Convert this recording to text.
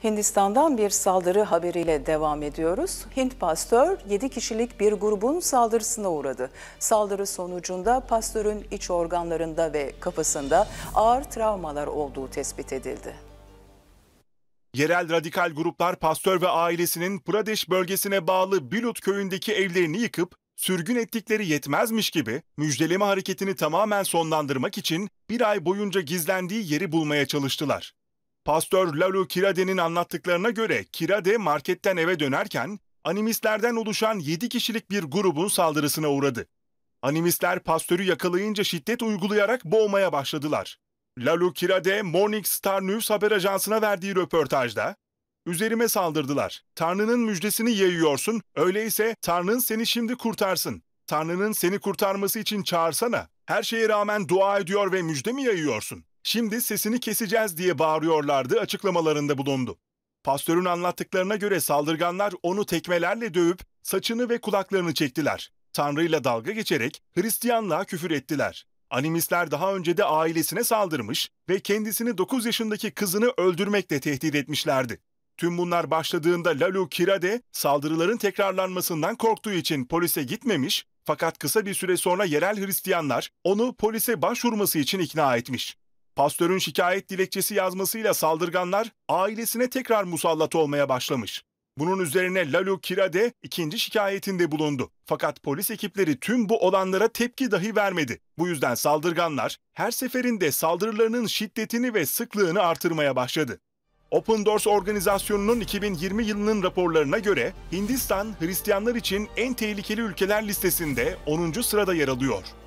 Hindistan'dan bir saldırı haberiyle devam ediyoruz. Hint pastör 7 kişilik bir grubun saldırısına uğradı. Saldırı sonucunda pastörün iç organlarında ve kafasında ağır travmalar olduğu tespit edildi. Yerel radikal gruplar pastör ve ailesinin Pradesh bölgesine bağlı Bilut köyündeki evlerini yıkıp sürgün ettikleri yetmezmiş gibi müjdeleme hareketini tamamen sonlandırmak için bir ay boyunca gizlendiği yeri bulmaya çalıştılar. Pastör Lalu Kirade'nin anlattıklarına göre Kirade marketten eve dönerken animistlerden oluşan 7 kişilik bir grubun saldırısına uğradı. Animistler pastörü yakalayınca şiddet uygulayarak boğmaya başladılar. Lalu Kirade, Morning Star News haber ajansına verdiği röportajda, "Üzerime saldırdılar. Tanrı'nın müjdesini yayıyorsun, öyleyse Tanrı'nın seni şimdi kurtarsın. Tanrı'nın seni kurtarması için çağırsana. Her şeye rağmen dua ediyor ve müjde mi yayıyorsun? Şimdi sesini keseceğiz" diye bağırıyorlardı açıklamalarında bulundu. Pastörün anlattıklarına göre saldırganlar onu tekmelerle dövüp saçını ve kulaklarını çektiler. Tanrı'yla dalga geçerek Hristiyanlığa küfür ettiler. Animistler daha önce de ailesine saldırmış ve kendisini 9 yaşındaki kızını öldürmekle tehdit etmişlerdi. Tüm bunlar başladığında Lalu Kirade saldırıların tekrarlanmasından korktuğu için polise gitmemiş, fakat kısa bir süre sonra yerel Hristiyanlar onu polise başvurması için ikna etmiş. Pastörün şikayet dilekçesi yazmasıyla saldırganlar ailesine tekrar musallat olmaya başlamış. Bunun üzerine Lalu Kirade ikinci şikayetinde bulundu. Fakat polis ekipleri tüm bu olanlara tepki dahi vermedi. Bu yüzden saldırganlar her seferinde saldırılarının şiddetini ve sıklığını artırmaya başladı. Open Doors organizasyonunun 2020 yılının raporlarına göre Hindistan, Hristiyanlar için en tehlikeli ülkeler listesinde 10. sırada yer alıyor.